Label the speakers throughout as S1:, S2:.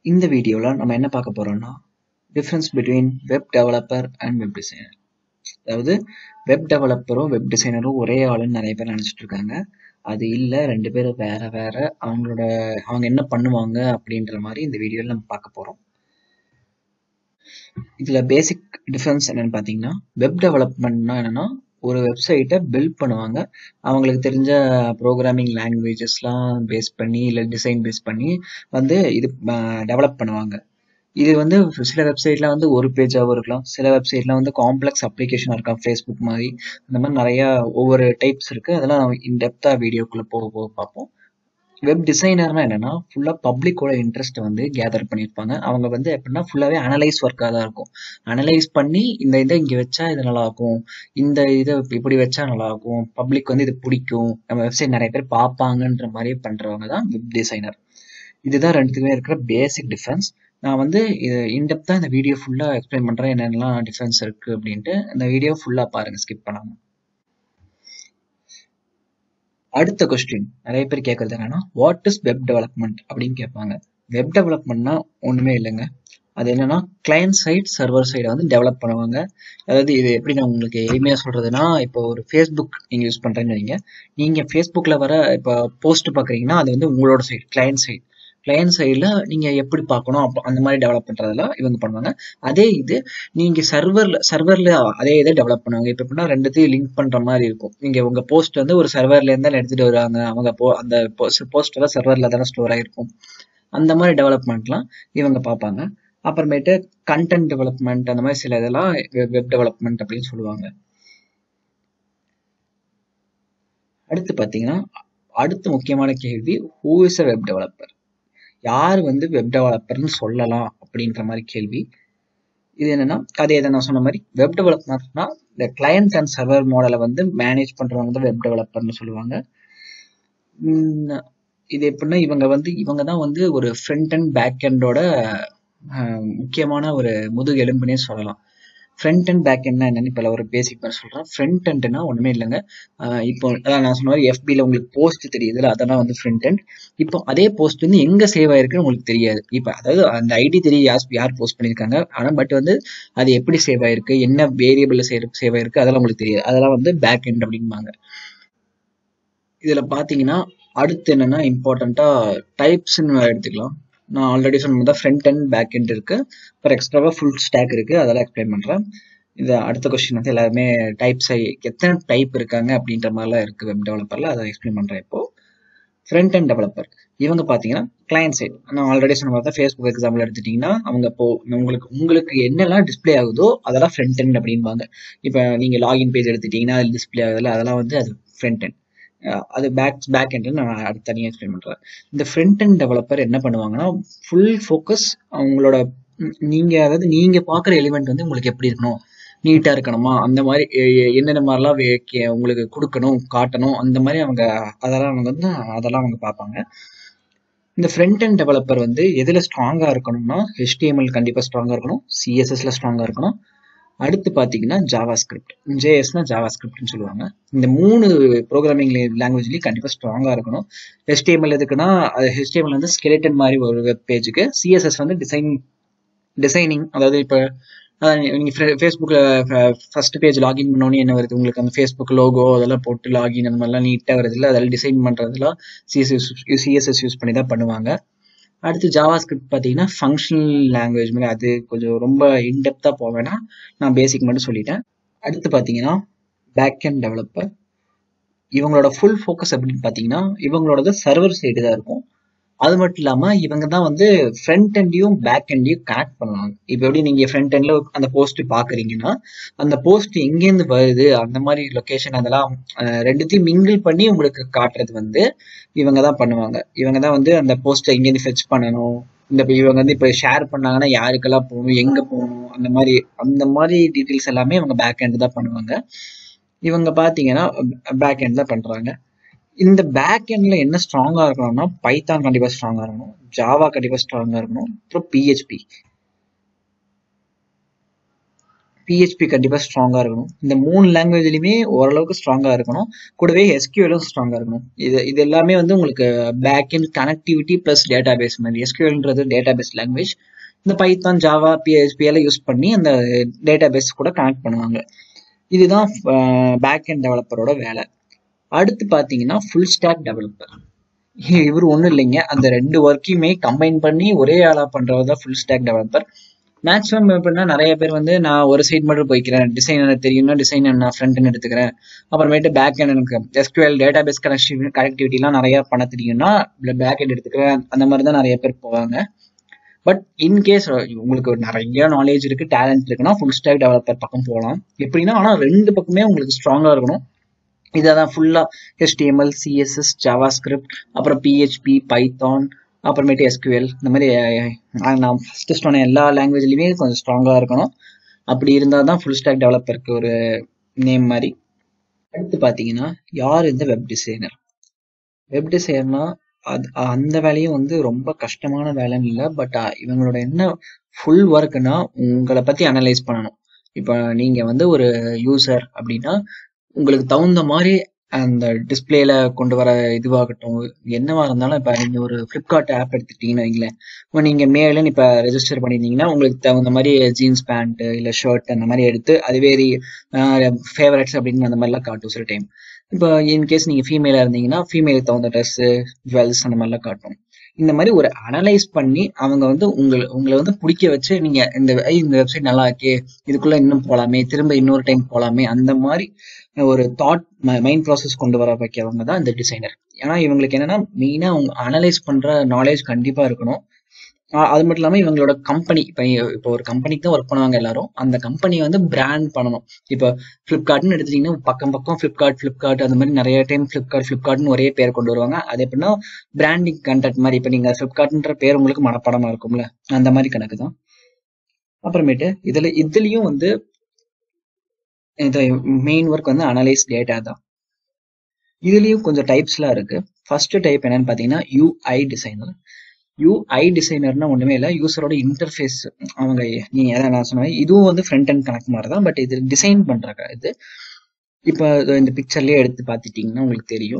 S1: இந்த வீடியோல நம்ம என்ன பார்க்க போறோம்னா difference between web developer and web designer. அதாவது வெப் டெவலப்பரும் வெப் டிசைனரும் ஒரே ஆளுன்னு நிறைய பேர் நினைச்சிட்டு இருக்காங்க. அது இல்லை, ரெண்டு பேரும் வேற வேற. அவங்க என்ன பண்ணுவாங்க அப்படின்ற மாதிரி இந்த வீடியோல நம்ம பார்க்க போறோம். இதுல பேசிக் டிஃபரன்ஸ் என்னன்னு பார்த்தீங்கன்னா, வெப் டெவலப்மெண்ட்னா என்னன்னா ஒரு வெப்சைட்டை பில்ட் பண்ணுவாங்க. அவங்களுக்கு தெரிஞ்ச ப்ரோக்ராமிங் லாங்குவேஜஸ்லாம் பேஸ் பண்ணி இல்லை டிசைன் பேஸ் பண்ணி இது டெவலப் பண்ணுவாங்க. இது சில வெப்சைட்ல ஒரு பேஜாகவும் இருக்கலாம், சில வெப்சைட்ல காம்ப்ளெக்ஸ் அப்ளிகேஷனாக இருக்கலாம், ஃபேஸ்புக் மாதிரி. அந்த மாதிரி நிறைய ஒவ்வொரு டைப்ஸ் இருக்கு. அதெல்லாம் நம்ம இன்டெப்தா வீடியோக்குள்ள போக போக பார்ப்போம். வெப் டிசைனர்னா என்னன்னா ஃபுல்லா பப்ளிக்கோட இன்ட்ரெஸ்ட் கேதர் பண்ணியிருப்பாங்க. அவங்க எப்படின்னா ஃபுல்லாவே அனலைஸ் ஒர்க்காக தான் இருக்கும். அனலைஸ் பண்ணி இந்த இதை இங்க வச்சா இது நல்லா இருக்கும், இந்த இதை இப்படி வச்சா நல்லா இருக்கும், பப்ளிக் இது பிடிக்கும், நம்ம வெப்சைட் நிறைய பேர் பார்ப்பாங்கன்ற மாதிரி பண்றவங்க தான் வெப் டிசைனர். இதுதான் ரெண்டுத்துக்குமே இருக்கிற பேசிக் டிஃபரன்ஸ். நான் இது இன்டெப்தா இந்த வீடியோ ஃபுல்லா எக்ஸ்பிளைன் பண்றேன் என்னென்னலாம் டிஃபரன்ஸ் இருக்கு அப்படின்ட்டு. இந்த வீடியோ ஃபுல்லா பாருங்க, ஸ்கிப் பண்ணாம. அடுத்த கொஸ்டின் நிறைய பேர் கேட்கறது என்னன்னா, வாட் இஸ் வெப் டெவலப்மெண்ட் அப்படின்னு கேட்பாங்க. வெப் டெவலப்மெண்ட்னா ஒண்ணுமே இல்லைங்க. அது என்னன்னா கிளையன்ட் சைட் சர்வர் சைடை டெவலப் பண்ணுவாங்க. அதாவது இது எப்படி நான் உங்களுக்கு எளிமையா சொல்றதுன்னா, இப்போ ஒரு ஃபேஸ்புக் நீங்க யூஸ் பண்றேன்னு வைங்க. நீங்க ஃபேஸ்புக்ல வர இப்போ போஸ்ட் பாக்குறீங்கன்னா அது உங்களோட சைட், கிளையன்ட் சைடில் நீங்கள் எப்படி பார்க்கணும் அப்போ அந்த மாதிரி டெவலப் பண்ணுறதெல்லாம் இவங்க பண்ணுவாங்க. அதே இது நீங்கள் சர்வரில் அதே இதை டெவலப் பண்ணுவாங்க. இப்போ எப்படின்னா ரெண்டுத்தையும் லிங்க் பண்ணுற மாதிரி இருக்கும். நீங்கள் உங்கள் போஸ்ட் ஒரு சர்வர்லேருந்து தான் எடுத்துகிட்டு வருவாங்க. அவங்க அந்த போஸ்ட் எல்லாம் சர்வரில் தானே ஸ்டோர் ஆகிருக்கும். அந்த மாதிரி டெவலப்மெண்ட்லாம் இவங்க பார்ப்பாங்க. அப்புறமேட்டு கண்டென்ட் டெவலப்மெண்ட், அந்த மாதிரி சில இதெல்லாம் வெப் டெவலப்மெண்ட் அப்படின்னு சொல்லுவாங்க. அடுத்து பார்த்தீங்கன்னா, அடுத்த முக்கியமான கேள்வி, who is a web developer? யார் வெப் டெவலப்பர்னு சொல்லலாம் அப்படின்ற மாதிரி கேள்வி. இது என்னன்னா, அதே நான் சொன்ன மாதிரி வெப் டெவலப்மெண்ட்னா இந்த கிளையண்ட் அண்ட் சர்வர் மாடலை மேனேஜ் பண்றவங்க தான் வெப் டெவலப்பர்னு சொல்லுவாங்க. இது எப்படின்னா இவங்க தான் ஒரு ஃப்ரண்ட் அண்ட் பேக் எண்டோட முக்கியமான ஒரு முதுகெலும்புனே சொல்லலாம். ஃப்ரண்ட் அண்ட் பேக் எண்ட்னா என்னன்னு இப்போ ஒரு பேசிக் மாதிரி சொல்றேன். ஃப்ரண்ட் எண்ட்னா ஒண்ணுமே இல்லைங்க. இப்போ அதான் நான் சொன்ன மாதிரி எஃபில உங்களுக்கு போஸ்ட் தெரியுதுல, அதெல்லாம் ஃப்ரண்ட் எண்ட். இப்போ அதே போஸ்ட் எங்க சேவ் ஆயிருக்குன்னு உங்களுக்கு தெரியாது. இப்போ அதாவது அந்த ஐடி தெரியும், யார் போஸ்ட் பண்ணியிருக்காங்க. ஆனா பட் அது எப்படி சேவ் ஆயிருக்கு, என்ன வேரியபிள்ல சேவ் ஆயிருக்கு, அதெல்லாம் உங்களுக்கு தெரியாது. அதெல்லாம் பேக் எண்ட் அப்படிம்பாங்க. இதுல பாத்தீங்கன்னா அடுத்து என்னன்னா இம்பார்ட்டண்டா டைப்ஸ்ன்னு எடுத்துக்கலாம். நான் ஆல்ரெடி சொன்ன ஃப்ரண்ட் அண்ட் பேக் எண்ட் இருக்கு, அப்புறம் எக்ஸ்ட்ராவா ஃபுல் ஸ்டாக் இருக்கு. அதெல்லாம் எக்ஸ்பிளைன் பண்றேன். இது அடுத்த கொஸ்டின் எல்லாருமே டைப்ஸ் எத்தனை டைப் இருக்காங்க அப்படின்ற மாதிரிலாம் இருக்கு வெப் டெவலப்பர்ல, அதை எக்ஸ்பிளைன் பண்றேன் இப்போ. ஃப்ரண்ட் அண்ட் டெவலப்பர் இவங்க பாத்தீங்கன்னா கிளையன்ட் சைட். நான் ஆல்ரெடி சொன்ன மாதிரி ஃபேஸ்புக் எக்ஸாம்பிள் எடுத்துட்டீங்கன்னா, அவங்க இப்போ உங்களுக்கு என்னெல்லாம் டிஸ்பிளே ஆகுதோ அதெல்லாம் ஃப்ரண்ட் எண்ட் அப்படின்பாங்க. இப்போ நீங்க லாகின் பேஜ் எடுத்துட்டீங்கன்னா அது டிஸ்பிளே ஆகுதுல, அதெல்லாம் அது ஃப்ரண்ட் எண்ட். அது பேக் எண்ட் நான் அடுத்து தனியாக எக்ஸ்பிளைன் பண்றேன். இந்த ஃப்ரண்ட் எண்ட் டெவலப்பர் என்ன பண்ணுவாங்கன்னா, ஃபுல் ஃபோக்கஸ் அவங்களோட அதாவது நீங்க பாக்குற எலிமெண்ட் உங்களுக்கு எப்படி இருக்கணும், நீட்டா இருக்கணுமா, அந்த மாதிரி என்னென்ன மாதிரிலாம் உங்களுக்கு கொடுக்கணும், காட்டணும், அந்த மாதிரி அதெல்லாம் அவங்க பார்ப்பாங்க. இந்த ஃப்ரண்ட் எண்ட் டெவலப்பர் எதுல ஸ்ட்ராங்கா இருக்கணும்னா, HTML கண்டிப்பா ஸ்ட்ராங்கா இருக்கணும், CSSல ஸ்ட்ராங்கா இருக்கணும். அடுத்து பாத்தீங்கன்னா ஜாவா ஸ்கிரிப்ட், ஜேஎஸ்னா ஜாவா ஸ்கிரிப்ட்னு சொல்லுவாங்க. இந்த 3 ப்ரோக்ராமிங் லாங்குவேஜ்லயும் கண்டிப்பா ஸ்ட்ராங்கா இருக்கணும். HTML எதுக்குன்னா, HTML ஸ்கெலிட்டன் மாதிரி ஒரு வெப் பேஜுக்கு. CSS டிசைனிங், அதாவது இப்போ நீங்க ஃபேஸ்புக்ல ஃபர்ஸ்ட் பேஜ் லாகின் பண்ணோன்னு என்ன வருது உங்களுக்கு, அந்த ஃபேஸ்புக் லோகோ அதெல்லாம் போட்டு லாகின் அந்த மாதிரிலாம் நீட்டா வருது இல்லை, அதெல்லாம் டிசைன் பண்றதுலாம் CSS யூஸ் பண்ணி தான் பண்ணுவாங்க. அடுத்து ஜாவா ஸ்கிரிப்ட் பார்த்தீங்கன்னா ஃபங்க்ஷனல் லாங்குவேஜ் மாதிரி, அது கொஞ்சம் ரொம்ப இன்டெப்தா போவேன்னா நான் பேசிக் மட்டும் சொல்லிட்டேன். அடுத்து பார்த்தீங்கன்னா பேக் எண்ட் டெவலப்பர், இவங்களோட ஃபுல் ஃபோக்கஸ் அப்படின்னு பார்த்தீங்கன்னா இவங்களோட சர்வர் சைடு தான் இருக்கும். அது மட்டும் இல்லாம இவங்க தான் ஃப்ரண்ட் எண்டையும் பேக் எண்டையும் கனெக்ட் பண்ணுவாங்க. இப்போ எப்படி நீங்க ஃப்ரண்ட் எண்ட்ல அந்த போஸ்ட் பாக்குறீங்கன்னா, அந்த போஸ்ட் எங்கேருந்து வருது, அந்த மாதிரி லொகேஷன் அதெல்லாம் ரெண்டுத்தையும் மிங்கிள் பண்ணி உங்களுக்கு காட்டுறது இவங்க தான் பண்ணுவாங்க. இவங்க தான் அந்த போஸ்ட்டை எங்கேருந்து ஃபெச் பண்ணணும், இவங்க இப்போ ஷேர் பண்ணாங்கன்னா யாருக்கெல்லாம் போகணும், எங்க போகணும், அந்த மாதிரி டீட்டெயில்ஸ் எல்லாமே இவங்க பேக் எண்ட் தான் பண்ணுவாங்க. இவங்க பாத்தீங்கன்னா பேக் எண்ட் தான் பண்றாங்க. இந்த பேக் எண்ட்ல என்ன ஸ்ட்ராங்கா இருக்கணும்னா, பைத்தான் கண்டிப்பா ஸ்ட்ராங்கா இருக்கணும், ஜாவா கண்டிப்பா ஸ்ட்ராங்கா இருக்கணும், அப்புறம் PHP. பிஹெச்பி கண்டிப்பாக ஸ்ட்ராங்காக இருக்கணும். இந்த 3 லாங்குவேஜ்லையுமே ஓரளவுக்கு ஸ்ட்ராங்காக இருக்கணும். கூடவே எஸ்கியூஎலும் ஸ்ட்ராங்காக இருக்கணும். இது எல்லாமே வந்து உங்களுக்கு back end connectivity plus database மாதிரி. எஸ்கியூஎல்ன்றது டேட்டா பேஸ் லாங்குவேஜ். இந்த பைத்தான், ஜாவா, பிஹெச்பி எல்லாம் யூஸ் பண்ணி அந்த டேட்டா பேஸ் கூட கனெக்ட் பண்ணுவாங்க. இதுதான் பேக் அண்ட் டெவலப்பரோட வேலை. அடுத்து பார்த்தீங்கன்னா ஃபுல் ஸ்டாக் டெவலப்பர். இவர் ஒன்றும் இல்லைங்க, அந்த 2 ஒர்க்கையுமே கம்பைன் பண்ணி ஒரே ஆளாக பண்ணுறவர் தான் ஃபுல் ஸ்டாக் டெவலப்பர். மேக்ஸிமம் எப்படின்னா நிறைய பேர் வந்து நான் ஒரு சைட் மட்டும் போய்க்கிறேன், டிசைன் எனக்கு தெரியும்னா டிசைன் நான் ஃப்ரண்ட் எண்ட் எடுத்துக்கிறேன், அப்புறமேட்டு பேக் எண்ட் எனக்கு எஸ்கியூஎல் டேட்டா பேஸ் கனெக்டிவிட்டிலாம் நிறையா பண்ண தெரியும்னா பேக் எண்ட் எடுத்துக்கிறேன். அந்த மாதிரி தான் நிறைய பேர் போவாங்க. பட் இன்கேஸ் உங்களுக்கு நிறைய நாலேஜ் இருக்கு, டேலண்ட் இருக்குன்னா ஃபுல் ஸ்டாக் டெவலப்பர் பக்கம் போகலாம். எப்படின்னா ஆனால் 2 பக்கமே உங்களுக்கு ஸ்ட்ராங்காக இருக்கணும். இதான் ஃபுல்லாக HTML, CSS, ஜாவா ஸ்கிரிப்ட், அப்புறம் PHP, பைத்தான், அப்புறமேட்டு எஸ்கியூஎல், இந்த மாதிரி நான் ஃபஸ்ட்டு சொன்ன எல்லா லாங்குவேஜ்லையுமே கொஞ்சம் ஸ்ட்ராங்காக இருக்கணும். அப்படி இருந்தால் தான் ஃபுல் ஸ்டாக் டெவலப்பருக்கு ஒரு நேம் மாதிரி. அடுத்து பார்த்தீங்கன்னா யார் இந்த வெப் டிசைனர்? வெப் டிசைனர்னா அந்த வேலையும் வந்து ரொம்ப கஷ்டமான வேலைன்னு இல்லை. பட் இவங்களோட என்ன ஃபுல் ஒர்க்குன்னா உங்களை பற்றி அனலைஸ் பண்ணணும். இப்போ நீங்கள் வந்து ஒரு யூசர் அப்படின்னா உங்களுக்கு தகுந்த மாதிரி அந்த டிஸ்பிளேல கொண்டு வர இதுவாகட்டும், என்னவா இருந்தாலும் இப்போ நீங்கள் ஒரு ஃப்ளிப்கார்ட் ஆப் எடுத்துக்கிட்டீங்கன்னு வைங்களேன். இப்போ நீங்கள் மேலும் இப்போ ரெஜிஸ்டர் பண்ணியிருந்தீங்கன்னா உங்களுக்கு தகுந்த மாதிரி ஜீன்ஸ் பேண்ட்டு இல்லை ஷர்ட் அந்த மாதிரி எடுத்து அதுவே ஃபேவரட்ஸ் அப்படின்னு அந்த மாதிரிலாம் காட்டும் சில டைம். இப்போ இன்கேஸ் நீங்கள் ஃபீமேலாக இருந்தீங்கன்னா ஃபீமேலுக்கு தகுந்த ட்ரெஸ்ஸு, ஜுவல்ஸ் அந்த மாதிரிலாம் காட்டும். இந்த மாதிரி ஒரு அனலைஸ் பண்ணி அவங்க வந்து உங்களை வந்து பிடிக்க வச்சு நீங்கள் இந்த வெப்சைட் நல்லா இருக்கே, இதுக்குள்ளே இன்னும் போகலாமே, திரும்ப இன்னொரு டைம் போகலாமே, அந்த மாதிரி ஒரு தாட் மைண்ட் ப்ராசஸ் கொண்டு வர வைக்கிறவங்க தான் இந்த டிசைனர். ஏன்னா இவங்களுக்கு என்னன்னா மெயினாக அவங்க அனலைஸ் பண்ணுற நாலேஜ் கண்டிப்பாக இருக்கணும். அது மட்டும் இல்லாமல் இவங்களோட கம்பெனி இப்போ ஒரு கம்பெனிக்கு தான் ஒர்க் பண்ணுவாங்க எல்லாரும். அந்த கம்பெனியை வந்து பிராண்ட் பண்ணணும். இப்போ ஃப்ளிப்கார்ட்னு எடுத்துட்டீங்கன்னா பக்கம் ஃப்ளிப்கார்ட் அந்த மாதிரி நிறைய டைம் ஃப்ளிப்கார்ட்னு ஒரே பேர் கொண்டு வருவாங்க. அது எப்படின்னா பிராண்டிங் கண்டென்ட் மாதிரி. இப்போ நீங்கள் ஃப்ளிப்கார்ட்ன்ற பேர் உங்களுக்கு மனப்பாடமாக இருக்கும்ல, அந்த மாதிரி கணக்கு தான். அப்புறமேட்டு இதுலயும் வந்து இந்த மெயின் ஒர்க் வந்து அனலைஸ் டேட்டா தான். இதுலயும் கொஞ்சம் டைப்ஸ்லாம் இருக்கு. ஃபர்ஸ்ட் டைப் என்னன்னு பார்த்தீங்கன்னா UI டிசைனர். UI டிசைனர்னா ஒண்ணுமே இல்லை, யூசரோட இன்டர்ஃபேஸ். அவங்க நீங்க எதை நான் சொன்னேன், இதுவும் வந்து ஃப்ரண்ட் அண்ட் கணக்கு மாதிரி தான். பட் இது டிசைன் பண்றாங்க. இது இப்போ இந்த பிக்சர்லயே எடுத்து பார்த்துட்டீங்கன்னா உங்களுக்கு தெரியும்.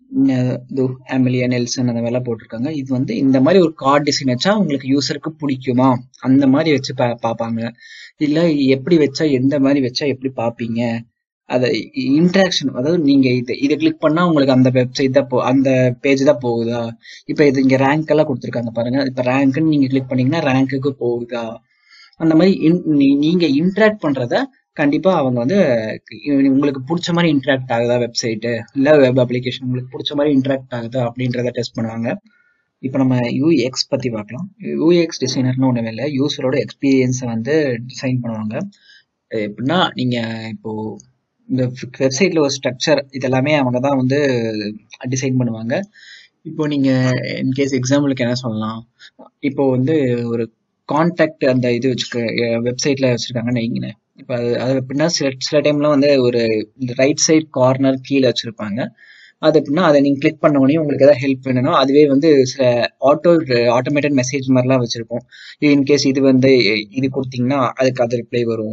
S1: அமெலியா, நெல்சன் அந்த மாதிரிலாம் போட்டிருக்காங்க. இது வந்து இந்த மாதிரி ஒரு கார்டு டிசைன் வச்சா உங்களுக்கு யூசருக்கு பிடிக்குமா அந்த மாதிரி வச்சு பார்ப்பாங்க. இல்லை எப்படி வச்சா எந்த மாதிரி வச்சா எப்படி பார்ப்பீங்க, அதை இன்ட்ராக்ஷன், அதாவது நீங்க இதை கிளிக் பண்ணா உங்களுக்கு அந்த வெப்சைட் தான் அந்த பேஜ் தான் போகுதா, இப்போ இது இங்க ரேங்க் எல்லாம் கொடுத்துருக்காங்க பாருங்க. இப்போ ரேங்க்னு நீங்க கிளிக் பண்ணீங்கன்னா ரேங்க்குக்கு போகுதா, அந்த மாதிரி நீங்க இன்ட்ராக்ட் பண்றத கண்டிப்பா அவங்க வந்து உங்களுக்கு பிடிச்ச மாதிரி இன்ட்ராக்ட் ஆகுதா வெப்சைட்டு இல்லை வெப் அப்ளிகேஷன் உங்களுக்கு பிடிச்ச மாதிரி இன்ட்ராக்ட் ஆகுதா அப்படின்றத டெஸ்ட் பண்ணுவாங்க. இப்போ நம்ம UX பத்தி பார்க்கலாம். UX டிசைனர்னு ஒன்றும் இல்லை, யூசரோட எக்ஸ்பீரியன்ஸை வந்து டிசைன் பண்ணுவாங்க. எப்படின்னா நீங்க இப்போ இந்த வெப்சைட்ல ஒரு ஸ்ட்ரக்சர் இதெல்லாமே அவங்க தான் வந்து டிசைன் பண்ணுவாங்க. இப்போ நீங்க இன்கேஸ் எக்ஸாம்பிளுக்கு என்ன சொல்லலாம், இப்போ வந்து ஒரு கான்டாக்ட் அந்த இது வெப்சைட்ல வச்சிருக்காங்கன்னு வைங்களேன். இப்போ அது எப்படின்னா சில டைம்ல வந்து ஒரு ரைட் சைட் கார்னர் கீழே வச்சிருப்பாங்க. அது எப்படின்னா அதை நீங்கள் கிளிக் பண்ண உடனே உங்களுக்கு எதாவது ஹெல்ப் வேணும்னா அதுவே வந்து சில ஆட்டோமேட்டட் மெசேஜ் மாதிரிலாம் வச்சிருப்போம். இன்கேஸ் இது வந்து இது கொடுத்தீங்கன்னா அதுக்கு அது ரிப்ளை வரும்.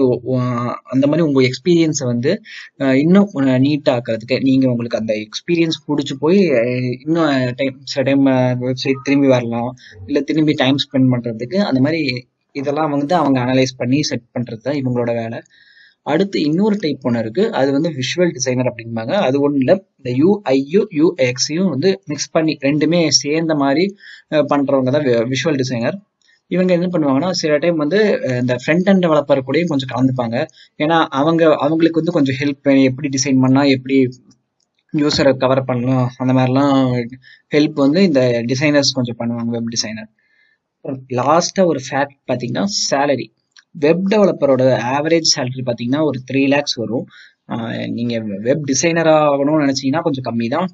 S1: அந்த மாதிரி உங்கள் எக்ஸ்பீரியன்ஸை வந்து இன்னும் நீட்டாக ஆக்கிறதுக்கு நீங்கள் உங்களுக்கு அந்த எக்ஸ்பீரியன்ஸ் பிடிச்சி போய் இன்னும் சில டைம் வெப்சைட் திரும்பி வரலாம், இல்லை திரும்பி டைம் ஸ்பெண்ட் பண்ணுறதுக்கு அந்த மாதிரி இதெல்லாம் வந்து அவங்க அனலைஸ் பண்ணி செட் பண்ணுறது தான் இவங்களோட வேலை. அடுத்து இன்னொரு டைப் ஒன்று இருக்கு, அது வந்து விஷுவல் டிசைனர் அப்படிம்பாங்க. அது ஒன்றும் இல்லை, இந்த UIயும் UXயும் வந்து மிக்ஸ் பண்ணி ரெண்டுமே சேர்ந்த மாதிரி பண்றவங்க தான் விஷுவல் டிசைனர். இவங்க என்ன பண்ணுவாங்கன்னா சில டைம் வந்து இந்த ஃப்ரண்ட் அண்ட் டெவலப்பர் கூடயும் கொஞ்சம் கலந்துப்பாங்க. ஏன்னா அவங்களுக்கு வந்து கொஞ்சம் ஹெல்ப் வேணும், எப்படி டிசைன் பண்ணா எப்படி யூசரை கவர் பண்ணலாம், அந்த மாதிரிலாம் ஹெல்ப் வந்து இந்த டிசைனர்ஸ் கொஞ்சம் பண்ணுவாங்க, வெப் டிசைனர். லாஸ்டா ஒரு ஃபேக்ட் பார்த்தீங்கன்னா சேலரி. வெப் டெவலப்பரோட ஆவரேஜ் சேலரி பார்த்தீங்கன்னா ஒரு 3 lakhs வரும். நீங்க வெப் டிசைனர் ஆகணும்னு நினைச்சீங்கன்னா கொஞ்சம் கம்மி தான்,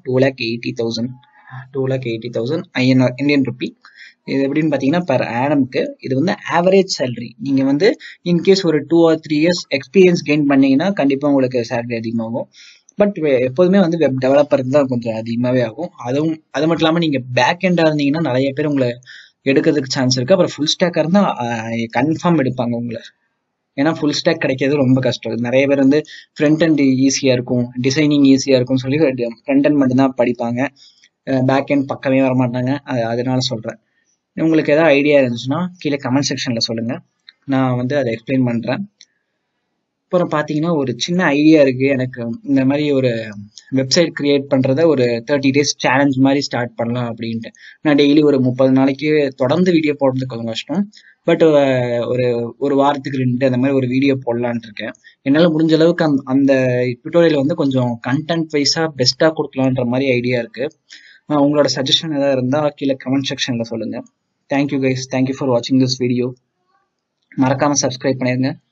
S1: 2,80,000 இந்தியன் ருப்பி. இது எப்படின்னு பார்த்தீங்கன்னா பெர் ஆனம்க்கு இது வந்து ஆவரேஜ் சேலரி. நீங்க வந்து இன்கேஸ் ஒரு 2 or 3 years எக்ஸ்பீரியன்ஸ் கெயின் பண்ணீங்கன்னா கண்டிப்பா உங்களுக்கு சேலரி அதிகமாகும். பட் எப்போதுமே வந்து வெப் டெவலப்பருக்கு தான் கொஞ்சம் அதிகமாகவே ஆகும். அது மட்டும் இல்லாமல் நீங்கள் பேக் எண்டாக இருந்தீங்கன்னா நிறைய பேர் உங்களை எடுக்கிறதுக்கு சான்ஸ் இருக்கு. அப்புறம் ஃபுல் ஸ்டாக்காக இருந்தால் கன்ஃபார்ம் எடுப்பாங்க உங்களை. ஏன்னா ஃபுல் ஸ்டாக் கிடைக்கிறது ரொம்ப கஷ்டம். நிறைய பேர் வந்து ஃப்ரண்ட் அண்ட் ஈஸியாக இருக்கும், டிசைனிங் ஈஸியாக இருக்கும்னு சொல்லி ஃப்ரண்ட் அண்ட் மட்டும்தான் படிப்பாங்க, பேக் அண்ட் பக்கமே வரமாட்டாங்க. அதனால சொல்கிறேன். உங்களுக்கு ஏதாவது ஐடியா இருந்துச்சுன்னா கீழே கமெண்ட் செக்ஷனில் சொல்லுங்கள், நான் வந்து அதை எக்ஸ்பிளைன் பண்ணுறேன். அப்புறம் பார்த்தீங்கன்னா ஒரு சின்ன ஐடியா இருக்குது எனக்கு, இந்த மாதிரி ஒரு வெப்சைட் கிரியேட் பண்ணுறத ஒரு 30 days சேலஞ்ச் மாதிரி ஸ்டார்ட் பண்ணலாம் அப்படின்ட்டு. நான் டெய்லி ஒரு 30 நாளைக்கு தொடர்ந்து வீடியோ போடுறதுக்கு கொஞ்சம் கஷ்டம், பட் ஒரு வாரத்துக்கு 2 அந்த மாதிரி ஒரு வீடியோ போடலான் இருக்கேன். என்னால் முடிஞ்ச அளவுக்கு அந்த டுட்டோரியல் வந்து கொஞ்சம் கண்டென்ட் வைஸாக பெஸ்ட்டாக கொடுக்கலான்ற மாதிரி ஐடியா இருக்குது. உங்களோட சஜஷன் ஏதாவது இருந்தால் கீழே கமெண்ட் செக்ஷனில் சொல்லுங்கள். தேங்க்யூ கைஸ், தேங்க்யூ ஃபார் வாட்சிங் திஸ் வீடியோ. மறக்காமல் சப்ஸ்கிரைப் பண்ணிடுங்க.